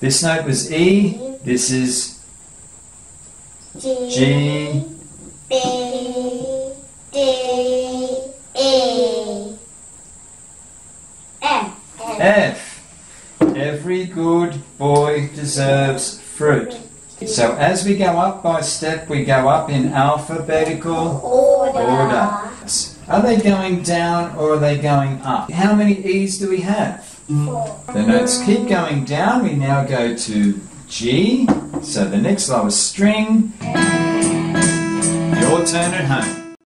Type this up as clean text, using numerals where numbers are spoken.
This note was E. This is G, B, D, E, F. F. Every good boy deserves fruit. So as we go up by step, we go up in alphabetical order. Are they going down or are they going up? How many E's do we have? 4. The notes keep going down. We now go to G. So the next lowest string. Your turn at home.